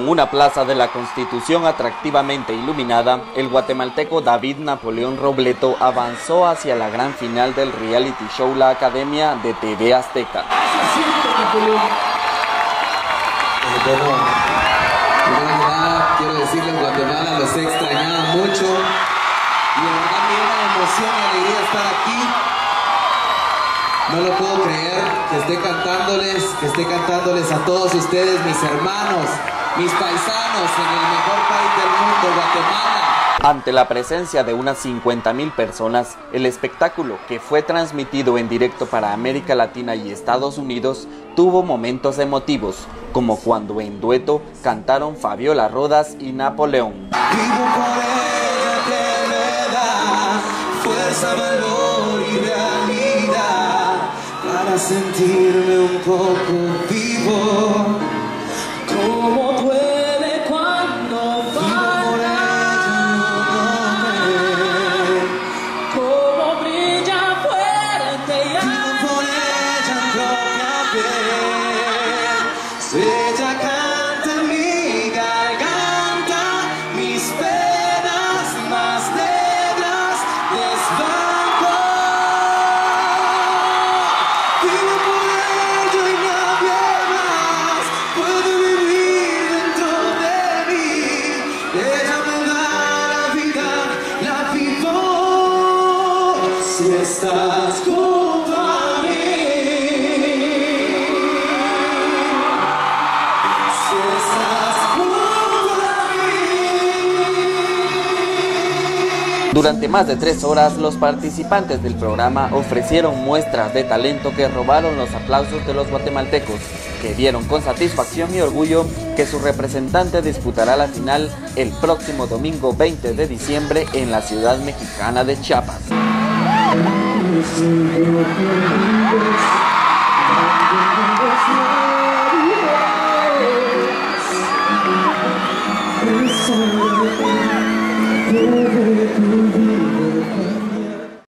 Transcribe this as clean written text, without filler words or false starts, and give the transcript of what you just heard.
Con una plaza de la Constitución atractivamente iluminada, el guatemalteco David Napoleón Robleto avanzó hacia la gran final del reality show La Academia de TV Azteca. Bueno, primero que nada, quiero decirles, Guatemala los he extrañado mucho y de verdad me llena de emoción y alegría estar aquí. No lo puedo creer que esté cantándoles a todos ustedes, mis hermanos, mis paisanos, en el mejor país del mundo, Guatemala. Ante la presencia de unas 50,000 personas, el espectáculo, que fue transmitido en directo para América Latina y Estados Unidos, tuvo momentos emotivos, como cuando en dueto cantaron Fabiola Rodas y Napoleón. Vivo por ella que me da fuerza, valor y realidad para sentirme un poco vivo. Como duele cuando falta como brilla fuerte y vivo por ella en propia piel. Ella canta en mi garganta, mis penas más negras desbanco. Vivo por ella y nadie más puede vivir dentro de mí. Ella me da la vida, la vivo. Si estás junto a mí. Durante más de 3 horas, los participantes del programa ofrecieron muestras de talento que robaron los aplausos de los guatemaltecos, que vieron con satisfacción y orgullo que su representante disputará la final el próximo domingo 20 de diciembre en la ciudad mexicana de Chiapas.